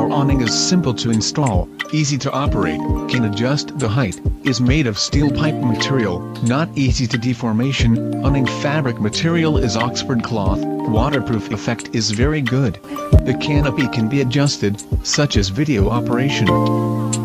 Our awning is simple to install, easy to operate, can adjust the height, is made of steel pipe material, not easy to deformation. Awning fabric material is Oxford cloth, waterproof effect is very good. The canopy can be adjusted, such as video operation.